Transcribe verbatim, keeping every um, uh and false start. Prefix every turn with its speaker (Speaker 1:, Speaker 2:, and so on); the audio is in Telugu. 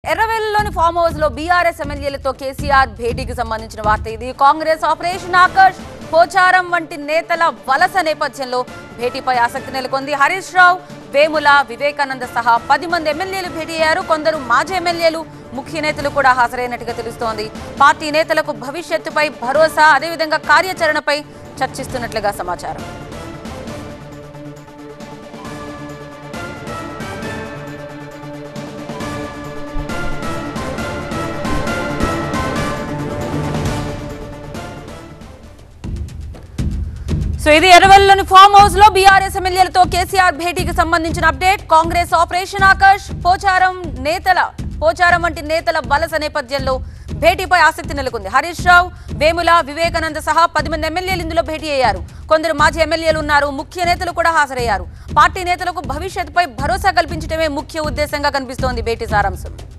Speaker 1: ఎర్రవెల్లిలోని ఫామ్ హౌస్ లో బీఆర్ఎస్ ఎమ్మెల్యేలతో కేసీఆర్ భేటీకి సంబంధించిన వార్త ఇది. కాంగ్రెస్ ఆపరేషన్ ఆకర్ష్ పోచారం వంటి నేతల వలస నేపథ్యంలో భేటీపై ఆసక్తి నెలకొంది. హరీష్ రావు, వేముల, వివేకానంద సహా పది మంది ఎమ్మెల్యేలు భేటీ అయ్యారు. కొందరు మాజీ ఎమ్మెల్యేలు, ముఖ్య నేతలు కూడా హాజరైనట్టుగా తెలుస్తోంది. పార్టీ నేతలకు భవిష్యత్తుపై భరోసా, అదేవిధంగా కార్యాచరణపై చర్చిస్తున్నట్లుగా సమాచారం. సో ఇది ఎర్రవెల్లిలోని ఫామ్ హౌస్ లో బీఆర్ఎస్ ఎమ్మెల్యేలతో కేసీఆర్ భేటీకి సంబంధించిన అప్డేట్. కాంగ్రెస్ ఆపరేషన్ ఆకర్ష్ పోచారం నేతల పోచారం వంటి నేతల వలస నేపథ్యంలో భేటీపై ఆసక్తి నెలకొంది. హరీష్ రావు, వేముల, వివేకానంద సహా పది మంది ఎమ్మెల్యేలు ఇందులో భేటీ అయ్యారు. కొందరు మాజీ ఎమ్మెల్యేలు ఉన్నారు, ముఖ్య నేతలు కూడా హాజరయ్యారు. పార్టీ నేతలకు భవిష్యత్తుపై భరోసా కల్పించడమే ముఖ్య ఉద్దేశంగా కనిపిస్తోంది భేటీ సారాంశం.